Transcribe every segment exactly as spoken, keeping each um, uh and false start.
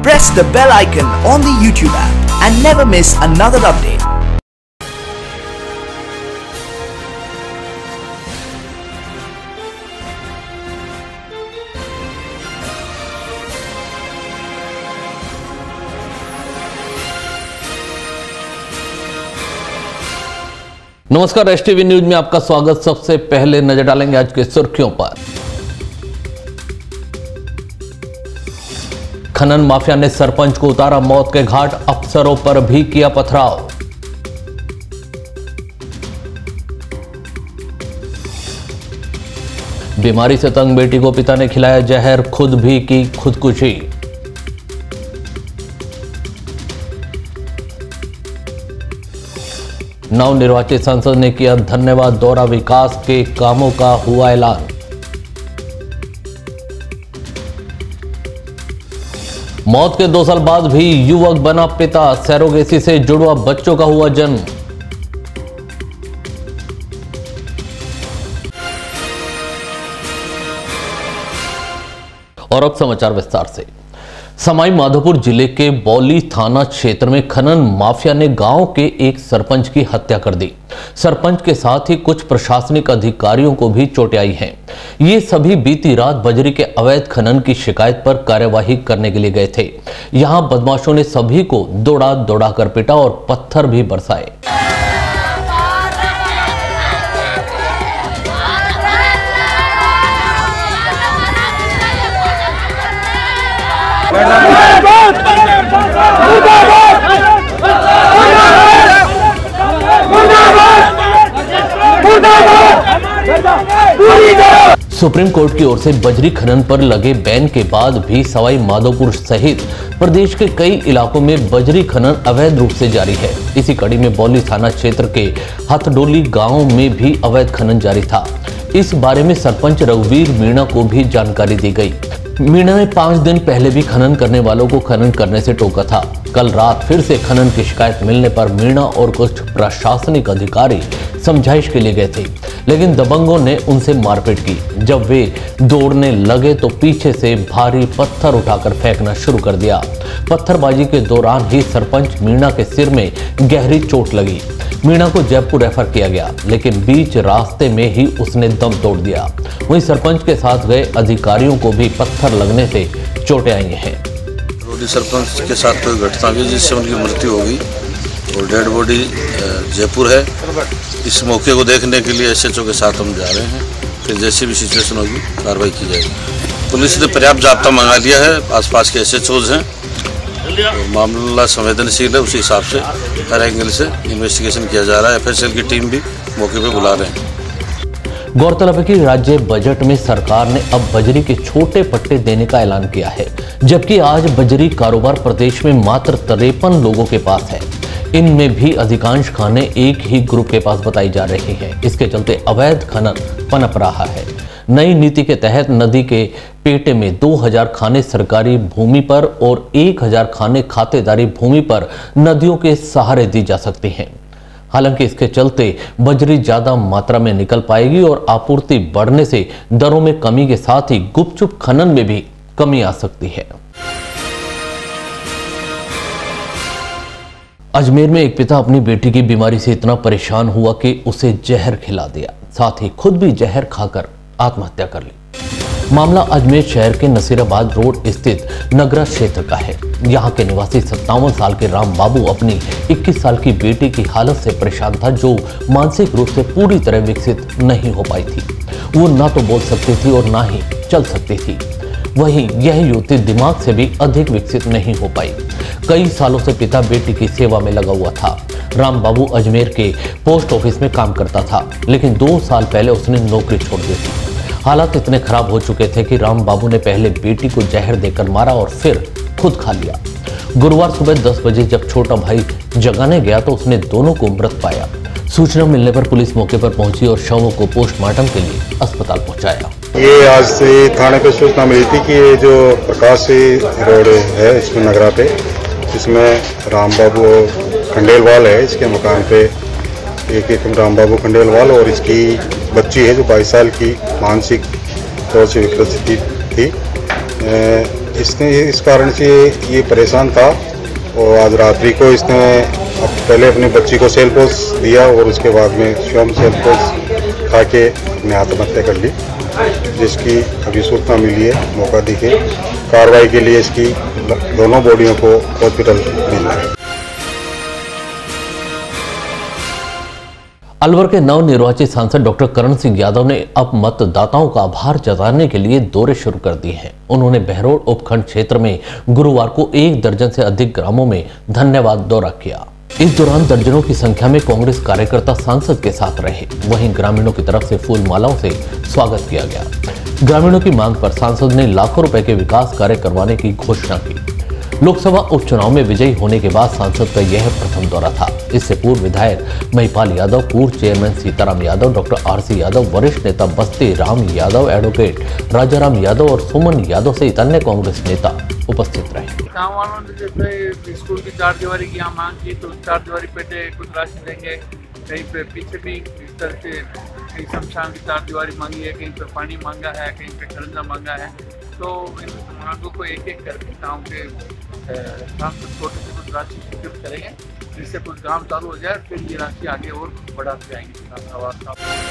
press the bell icon on the YouTube app and never miss another update. नमस्कार, S TV news में आपका स्वागत। सबसे पहले नजर डालेंगे आज की सुर्खियों पर। खनन माफिया ने सरपंच को उतारा मौत के घाट, अफसरों पर भी किया पथराव। बीमारी से तंग बेटी को पिता ने खिलाया जहर, खुद भी की खुदकुशी। नवनिर्वाचित सांसद ने किया धन्यवाद दौरा, विकास के कामों का हुआ ऐलान। मौत के दो साल बाद भी युवक बना पिता, सैरोगेसी से जुड़वा बच्चों का हुआ जन्म। और अब समाचार विस्तार से। सवाई माधोपुर जिले के बौली थाना क्षेत्र में खनन माफिया ने गांव के एक सरपंच की हत्या कर दी। सरपंच के साथ ही कुछ प्रशासनिक अधिकारियों को भी चोटें आई हैं। ये सभी बीती रात बजरी के अवैध खनन की शिकायत पर कार्यवाही करने के लिए गए थे। यहां बदमाशों ने सभी को दौड़ा दौड़ा कर पीटा और पत्थर भी बरसाए। सुप्रीम कोर्ट की ओर से बजरी खनन पर लगे बैन के बाद भी सवाई माधोपुर सहित प्रदेश के कई इलाकों में बजरी खनन अवैध रूप से जारी है। इसी कड़ी में बौली थाना क्षेत्र के हथडोली गांव में भी अवैध खनन जारी था। इस बारे में सरपंच रघुवीर मीणा को भी जानकारी दी गई। मीणा ने पांच दिन पहले भी खनन करने वालों को खनन करने से टोका था। कल रात फिर से खनन की शिकायत मिलने पर मीणा और कुछ प्रशासनिक अधिकारी समझाइश के लिए गए थे, लेकिन दबंगों ने उनसे मारपीट की। जब वे दौड़ने लगे तो पीछे से भारी पत्थर उठाकर फेंकना शुरू कर दिया। पत्थरबाजी के दौरान ही सरपंच मीणा के सिर में गहरी चोट लगी। मीणा को जयपुर रेफर किया गया, लेकिन बीच रास्ते में ही उसने दम तोड़ दिया। वहीं सरपंच के साथ गए अधिकारियों को भी पत्थर लगने से चोटें आई हैं। रोडी सरपंच के साथ कोई घटना हुई जिससे उनकी मृत्यु हो गई और डेड बॉडी जयपुर है। इस मौके को देखने के लिए एस एच ओ के साथ हम जा रहे हैं। फिर जैसी भी सिचुएशन होगी कार्रवाई की जाएगी। पुलिस ने पर्याप्त जाब्ता मंगा लिया है। आसपास के एस एच ओज हैं, तो मामला संवेदनशील है। उसी हिसाब से हर एंगल से इन्वेस्टिगेशन किया जा रहा है। एफ एस एल की टीम भी मौके पर बुला रहे हैं। गौरतलब है कि राज्य बजट में सरकार ने अब बजरी के छोटे पट्टे देने का ऐलान किया है, जबकि आज बजरी कारोबार प्रदेश में मात्र तिरपन लोगों के पास है। इनमें भी अधिकांश खाने एक ही ग्रुप के पास बताई जा रही हैं। इसके चलते अवैध खनन पनप रहा है। नई नीति के तहत नदी के पेटे में दो हज़ार खाने सरकारी भूमि पर और एक हज़ार खाने खातेदारी भूमि पर नदियों के सहारे दी जा सकती हैं। हालांकि इसके चलते बजरी ज्यादा मात्रा में निकल पाएगी और आपूर्ति बढ़ने से दरों में कमी के साथ ही गुपचुप खनन में भी कमी आ सकती है। अजमेर में एक पिता अपनी बेटी की बीमारी से इतना परेशान हुआ कि उसे जहर खिला दिया, साथ ही खुद भी जहर खाकर आत्महत्या कर ली। मामला अजमेर शहर के नसीराबाद रोड स्थित नगरा क्षेत्र का है। यहाँ के निवासी सत्तावन साल के राम बाबू अपनी इक्कीस साल की बेटी की हालत से परेशान था, जो मानसिक रूप से पूरी तरह विकसित नहीं हो पाई थी। वो ना तो बोल सकती थी और ना ही चल सकती थी। वहीं यह युवती दिमाग से भी अधिक विकसित नहीं हो पाई। कई सालों से पिता बेटी की सेवा में लगा हुआ था। राम बाबू अजमेर के पोस्ट ऑफिस में काम करता था, लेकिन दो साल पहले उसने नौकरी छोड़ दी थी। हालात इतने खराब हो चुके थे कि राम बाबू ने पहले बेटी को जहर देकर मारा और फिर खुद खा लिया। गुरुवार सुबह दस बजे जब छोटा भाई जगाने गया तो उसने दोनों को मृत पाया। सूचना मिलने पर पुलिस मौके पर पहुंची और शवों को पोस्टमार्टम के लिए अस्पताल पहुंचाया। ये आज से थाने पे सूचना मिली थी कि ये जो प्रकाश रोड है इसमें नगरा पे, इसमें राम बाबू खंडेलवाल है, इसके मकान पे एक एक राम बाबू खंडेलवाल और इसकी बच्ची है जो बाईस साल की मानसिक तौर से विकसित थी। इसने इस कारण से ये परेशान था और आज रात्रि को इसने अब पहले अपनी बच्ची को सेलपोस दिया और उसके बाद में स्वयं सेलपोस खा के अपने आत्महत्या कर ली, जिसकी अभी सूचना मिली है। मौका दिखे कार्रवाई के लिए इसकी दोनों बॉडियों को हॉस्पिटल मिलना है। अलवर के नवनिर्वाचित सांसद डॉक्टर करण सिंह यादव ने अब मतदाताओं का आभार जताने के लिए दौरे शुरू कर दिए हैं। उन्होंने बहरोड उपखंड क्षेत्र में गुरुवार को एक दर्जन से अधिक ग्रामों में धन्यवाद दौरा किया। इस दौरान दर्जनों की संख्या में कांग्रेस कार्यकर्ता सांसद के साथ रहे। वहीं ग्रामीणों की तरफ से फूल मालाओं से स्वागत किया गया। ग्रामीणों की मांग पर सांसद ने लाखों रुपए के विकास कार्य करवाने की घोषणा की। लोकसभा उपचुनाव में विजयी होने के बाद सांसद का यह प्रथम दौरा था। इससे पूर्व विधायक महिपाल यादव, पूर्व chairman Sitaram Yadav, doctor RC Yadav, वरिष्ठ नेता बस्ती राम यादव, एडवोकेट राजाराम यादव और सुमन यादव सहित अन्य कांग्रेस नेता उपस्थित रहे। गाँव वालों ने जैसे स्कूल की चार दीवारी की यहाँ मांग की, तो चार दीवारी पे कुछ राशि देंगे। कहीं पे पीछे भी इस तरह से कहीं शमशान की चार दीवारी मांगी है, कहीं पे पानी मांगा है, कहीं पे खरंजा मांगा है। तो इन मांगों को एक एक करके गाँव के सांसद छोटे से कुछ राशि स्वीकृत करेंगे, जिससे कुछ काम चालू हो जाए, फिर ये राशि आगे और बढ़ाते जाएंगे।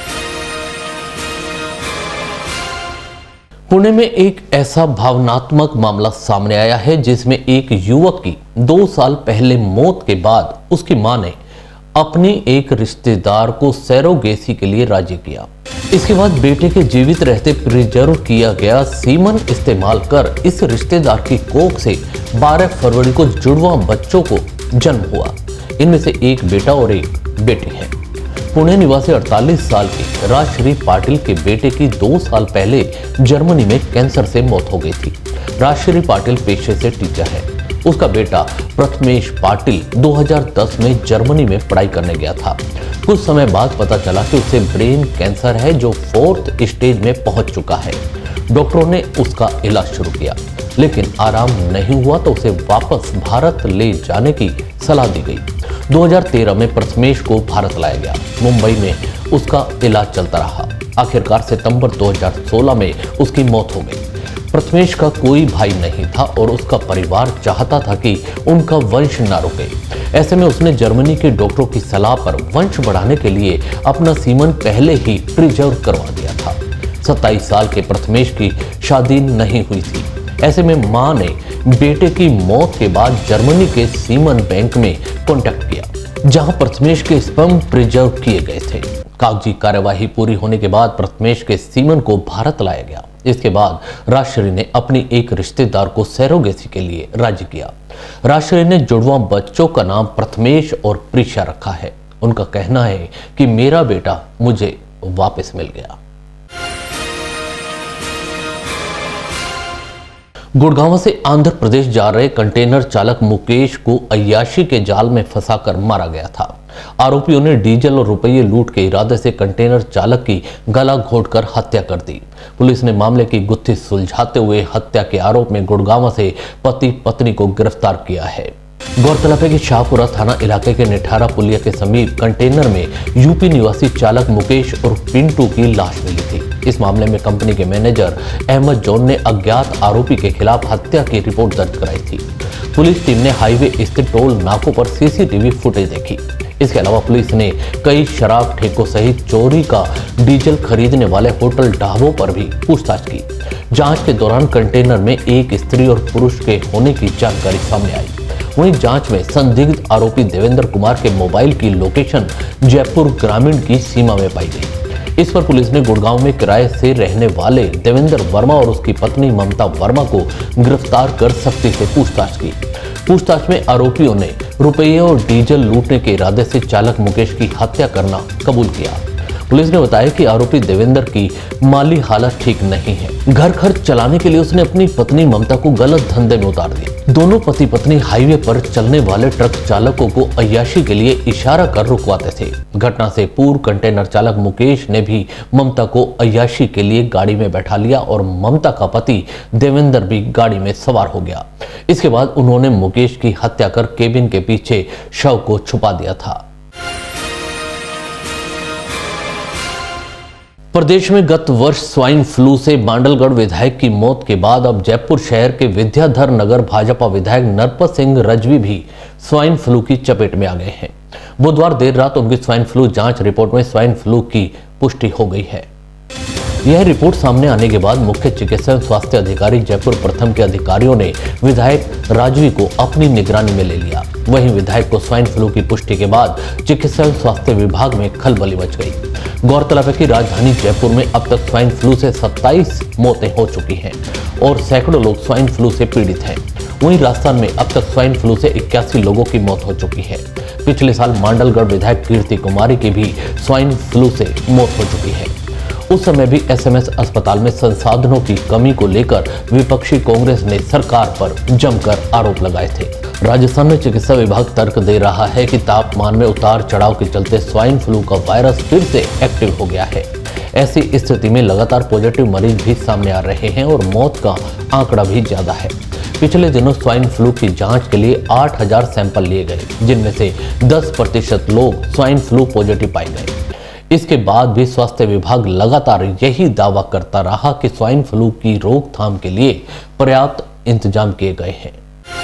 पुणे में एक ऐसा भावनात्मक मामला सामने आया है जिसमें एक युवक की दो साल पहले मौत के बाद उसकी मां ने अपनी एक रिश्तेदार को सैरोगेसी के लिए राजी किया। इसके बाद बेटे के जीवित रहते प्रिजर्व किया गया सीमन इस्तेमाल कर इस रिश्तेदार की कोख से बारह फरवरी को जुड़वा बच्चों को जन्म हुआ। इनमें से एक बेटा और एक बेटी है। पुणे निवासी अड़तालीस साल के राजश्री पाटिल के बेटे की दो साल पहले जर्मनी में कैंसर से मौत हो गई थी। राजश्री पाटिल पेशे से टीचर है। उसका बेटा प्रथमेश पाटिल दो हज़ार दस में जर्मनी में पढ़ाई करने गया था। कुछ समय बाद पता चला कि उसे ब्रेन कैंसर है जो फोर्थ स्टेज में पहुंच चुका है। डॉक्टरों ने उसका इलाज शुरू किया, लेकिन आराम नहीं हुआ तो उसे वापस भारत ले जाने की सलाह दी गई। दो हज़ार तेरह में प्रथमेश को भारत लाया गया। मुंबई में उसका इलाज चलता रहा। आखिरकार सितंबर दो हज़ार सोलह में उसकी मौत हो गई। प्रथमेश का कोई भाई नहीं था और उसका परिवार चाहता था कि उनका वंश न रुके। ऐसे में उसने जर्मनी के डॉक्टरों की सलाह पर वंश बढ़ाने के लिए अपना सीमन पहले ही प्रिजर्व करवा दिया था। सत्ताईस साल के प्रथमेश की शादी नहीं हुई थी। ऐसे में मां ने बेटे की मौत के बाद जर्मनी के सीमन बैंक में कॉन्टैक्ट किया, जहां प्रथमेश के स्पर्म प्रिजर्व किए गए थे। कागजी कार्यवाही पूरी होने के बाद प्रथमेश के सीमन को भारत लाया गया। इसके बाद राजश्री ने अपनी एक रिश्तेदार को सैरोगेसी के लिए राजी किया। राजश्री ने जुड़वा बच्चों का नाम प्रथमेश और प्रीशा रखा है। उनका कहना है कि मेरा बेटा मुझे वापस मिल गया। गुड़गांव से आंध्र प्रदेश जा रहे कंटेनर चालक मुकेश को अय्याशी के जाल में फंसाकर मारा गया था। आरोपियों ने डीजल और रुपये लूट के इरादे से कंटेनर चालक की गला घोंटकर हत्या कर दी। पुलिस ने मामले की गुत्थी सुलझाते हुए हत्या के आरोप में गुड़गांव से पति पत्नी को गिरफ्तार किया है। गौरतलब है कि शाहपुरा थाना इलाके के निठारा पुलिया के समीप कंटेनर में यूपी निवासी चालक मुकेश और पिंटू की लाश मिली थी। इस मामले में कंपनी के मैनेजर अहमद जॉन ने अज्ञात आरोपी के खिलाफ हत्या की रिपोर्ट दर्ज कराई थी। पुलिस टीम ने हाईवे स्थित टोल नाकों पर सीसीटीवी फुटेज देखी। इसके अलावा पुलिस ने कई शराब ठेकों सहित चोरी का डीजल खरीदने वाले होटल ढाबों पर भी पूछताछ की। जांच के दौरान कंटेनर में एक स्त्री और पुरुष के होने की जानकारी सामने आई। वहीं जांच में संदिग्ध आरोपी देवेंद्र कुमार के मोबाइल की लोकेशन जयपुर ग्रामीण की सीमा में पाई गई। इस पर पुलिस ने गुड़गांव में किराए से रहने वाले देवेंद्र वर्मा और उसकी पत्नी ममता वर्मा को गिरफ्तार कर सख्ती से पूछताछ की। पूछताछ में आरोपियों ने रुपये और डीजल लूटने के इरादे से चालक मुकेश की हत्या करना कबूल किया। पुलिस ने बताया कि आरोपी देवेंद्र की माली हालत ठीक नहीं है। घर खर्च चलाने के लिए उसने अपनी पत्नी ममता को गलत धंधे में उतार दिया। दोनों पति पत्नी हाईवे पर चलने वाले ट्रक चालकों को अय्याशी के लिए इशारा कर रुकवाते थे। घटना से पूर्व कंटेनर चालक मुकेश ने भी ममता को अय्याशी के लिए गाड़ी में बैठा लिया और ममता का पति देवेंद्र भी गाड़ी में सवार हो गया। इसके बाद उन्होंने मुकेश की हत्या कर केबिन के पीछे शव को छुपा दिया था। प्रदेश में गत वर्ष स्वाइन फ्लू से बांडलगढ़ विधायक की मौत के बाद अब जयपुर शहर के विद्याधर नगर भाजपा विधायक नरपत सिंह रजवी भी स्वाइन फ्लू की चपेट में आ गए हैं। बुधवार देर रात उनकी स्वाइन फ्लू जांच रिपोर्ट में स्वाइन फ्लू की पुष्टि हो गई है। यह रिपोर्ट सामने आने के बाद मुख्य चिकित्सा स्वास्थ्य अधिकारी जयपुर प्रथम के अधिकारियों ने विधायक राजवी को अपनी निगरानी में ले लिया। वहीं विधायक को स्वाइन फ्लू की पुष्टि के बाद चिकित्सा स्वास्थ्य विभाग में खलबली मच गई। गौरतलब है कि राजधानी जयपुर में अब तक स्वाइन फ्लू से सत्ताईस मौतें हो चुकी हैं और सैकड़ों लोग स्वाइन फ्लू से पीड़ित हैं। वहीं राजस्थान में अब तक स्वाइन फ्लू से इक्यासी लोगों की मौत हो चुकी है। पिछले साल मांडलगढ़ विधायक कीर्ति कुमारी की भी स्वाइन फ्लू से मौत हो चुकी है। उस समय भी एसएमएस अस्पताल में संसाधनों की कमी को लेकर विपक्षी कांग्रेस ने सरकार पर जमकर आरोप लगाए थे। राजस्थान में चिकित्सा विभाग तर्क दे रहा है कि तापमान में उतार चढ़ाव के चलते स्वाइन फ्लू का वायरस फिर से एक्टिव हो गया है। ऐसी स्थिति में लगातार पॉजिटिव मरीज भी सामने आ रहे हैं और मौत का आंकड़ा भी ज्यादा है। पिछले दिनों स्वाइन फ्लू की जांच के लिए आठ हजार सैंपल लिए गए, जिनमें से दस प्रतिशत लोग स्वाइन फ्लू पॉजिटिव पाए गए। इसके बाद भी स्वास्थ्य विभाग लगातार यही दावा करता रहा कि स्वाइन फ्लू की रोकथाम के लिए पर्याप्त इंतजाम किए गए हैं।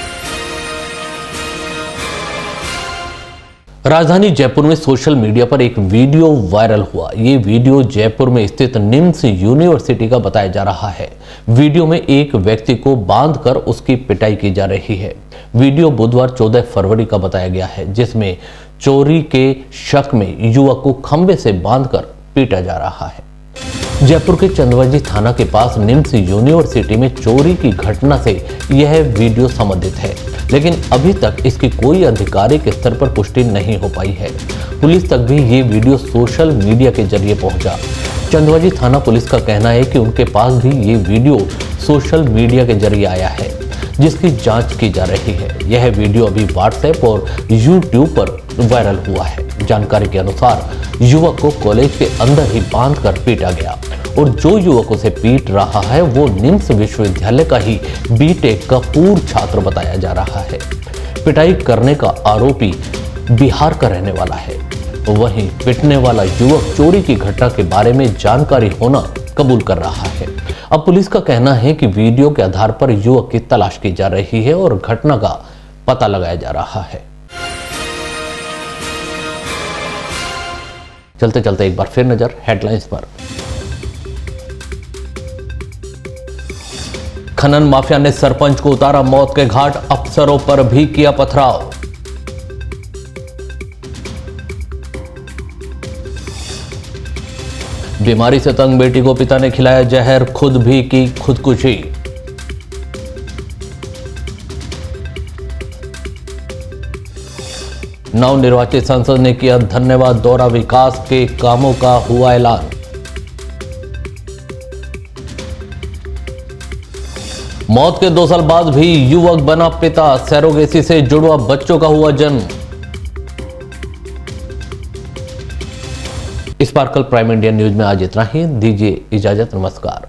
राजधानी जयपुर में सोशल मीडिया पर एक वीडियो वायरल हुआ। ये वीडियो जयपुर में स्थित निम्स यूनिवर्सिटी का बताया जा रहा है। वीडियो में एक व्यक्ति को बांधकर उसकी पिटाई की जा रही है। वीडियो बुधवार चौदह फरवरी का बताया गया है, जिसमें चोरी के शक में युवक को खंबे से बांधकर पीटा जा रहा है। जयपुर के चंदवाजी थाना के पास निम्स यूनिवर्सिटी में चोरी की घटना से यह वीडियो संबंधित है, लेकिन अभी तक इसकी कोई आधिकारिक स्तर पर पुष्टि नहीं हो पाई है। पुलिस तक भी ये वीडियो सोशल मीडिया के जरिए पहुंचा। चंदवाजी थाना पुलिस का कहना है कि उनके पास भी ये वीडियो सोशल मीडिया के जरिए आया है, जिसकी जांच की जा रही है। यह वीडियो अभी व्हाट्सएप और यूट्यूब पर वायरल हुआ है। जानकारी के अनुसार युवक को कॉलेज के अंदर ही बांधकर पीटा गया और जो युवक उसे पीट रहा है वो निम्स विश्वविद्यालय का ही बीटेक का पूर्व छात्र बताया जा रहा है। पिटाई करने का आरोपी बिहार का रहने वाला है। वहीं पिटने वाला युवक चोरी की घटना के बारे में जानकारी होना कबूल कर रहा है। अब पुलिस का कहना है कि वीडियो के आधार पर युवक की तलाश की जा रही है और घटना का पता लगाया जा रहा है। चलते चलते एक बार फिर नजर हेडलाइंस पर। खनन माफिया ने सरपंच को उतारा मौत के घाट, अफसरों पर भी किया पथराव। बीमारी से तंग बेटी को पिता ने खिलाया जहर, खुद भी की खुदकुशी। नवनिर्वाचित सांसद ने किया धन्यवाद दौरा, विकास के कामों का हुआ ऐलान। मौत के दो साल बाद भी युवक बना पिता, सैरोगेसी से जुड़वा बच्चों का हुआ जन्म। स्पार्कल प्राइम इंडिया न्यूज में आज इतना ही। दीजिए इजाजत, नमस्कार।